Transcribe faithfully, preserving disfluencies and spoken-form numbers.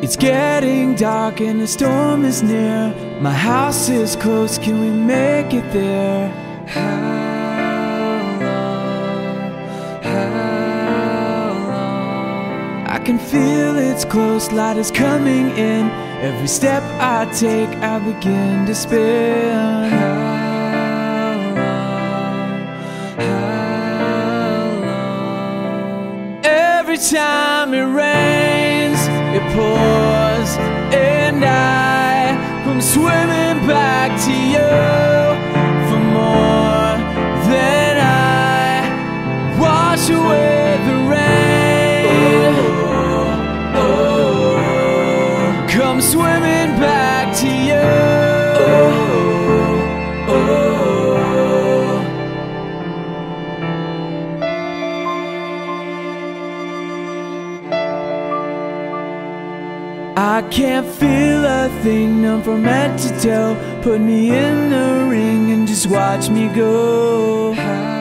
It's getting dark and the storm is near. My house is close, can we make it there? How long, how long? I can feel it's close, light is coming in. Every step I take, I begin to spin. How long, how long? Every time it rains, it pours, and I come swimming back to you for more than I wash away the rain. Oh, oh, come swimming back to you. Oh, oh. I can't feel a thing, none from head to toe. Put me in the ring and just watch me go.